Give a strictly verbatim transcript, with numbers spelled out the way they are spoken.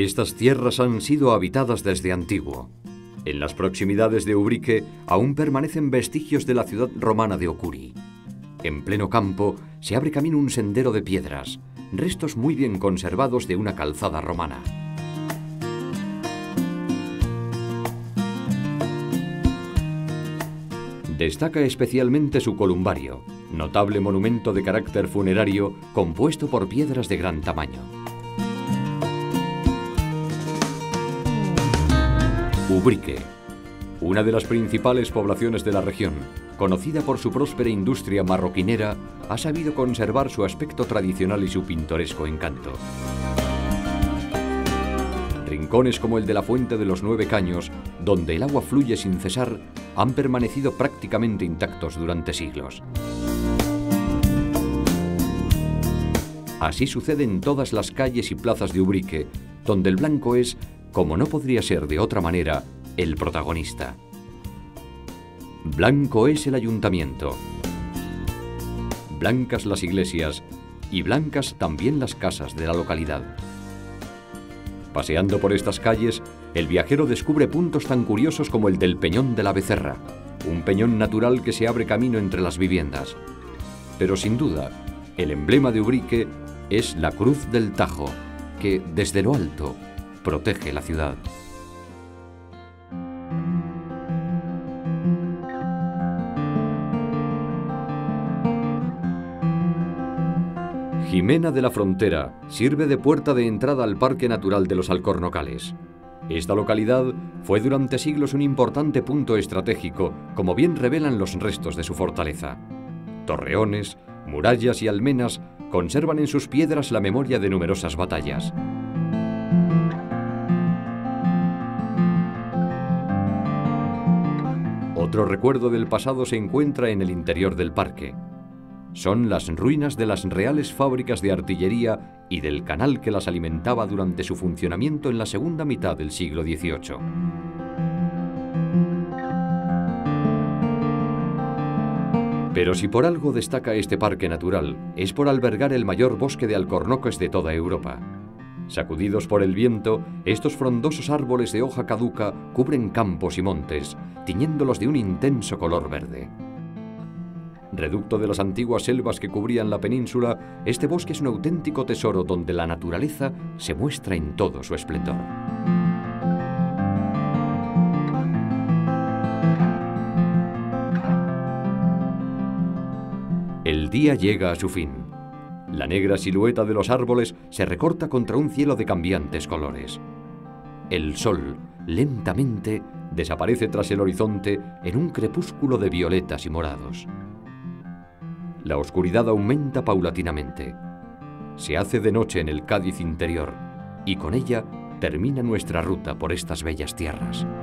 Estas tierras han sido habitadas desde antiguo. En las proximidades de Ubrique aún permanecen vestigios de la ciudad romana de Ocuri. En pleno campo se abre camino un sendero de piedras, restos muy bien conservados de una calzada romana. Destaca especialmente su columbario, notable monumento de carácter funerario compuesto por piedras de gran tamaño. Ubrique, una de las principales poblaciones de la región, conocida por su próspera industria marroquinera, ha sabido conservar su aspecto tradicional y su pintoresco encanto. Rincones como el de la Fuente de los Nueve Caños, donde el agua fluye sin cesar, han permanecido prácticamente intactos durante siglos. Así sucede en todas las calles y plazas de Ubrique, donde el blanco es, como no podría ser de otra manera, el protagonista. Blanco es el ayuntamiento, blancas las iglesias y blancas también las casas de la localidad. Paseando por estas calles, el viajero descubre puntos tan curiosos como el del Peñón de la Becerra, un peñón natural que se abre camino entre las viviendas. Pero sin duda, el emblema de Ubrique es la Cruz del Tajo, que, desde lo alto, protege la ciudad. Jimena de la Frontera sirve de puerta de entrada al Parque Natural de los Alcornocales. Esta localidad fue durante siglos un importante punto estratégico, como bien revelan los restos de su fortaleza. Torreones, murallas y almenas conservan en sus piedras la memoria de numerosas batallas. Otro recuerdo del pasado se encuentra en el interior del parque. Son las ruinas de las reales fábricas de artillería y del canal que las alimentaba durante su funcionamiento en la segunda mitad del siglo dieciocho. Pero si por algo destaca este parque natural, es por albergar el mayor bosque de alcornoques de toda Europa. Sacudidos por el viento, estos frondosos árboles de hoja caduca cubren campos y montes, tiñéndolos de un intenso color verde. Reducto de las antiguas selvas que cubrían la península, este bosque es un auténtico tesoro donde la naturaleza se muestra en todo su esplendor. El día llega a su fin. La negra silueta de los árboles se recorta contra un cielo de cambiantes colores. El sol, lentamente, desaparece tras el horizonte en un crepúsculo de violetas y morados. La oscuridad aumenta paulatinamente. Se hace de noche en el Cádiz interior y con ella termina nuestra ruta por estas bellas tierras.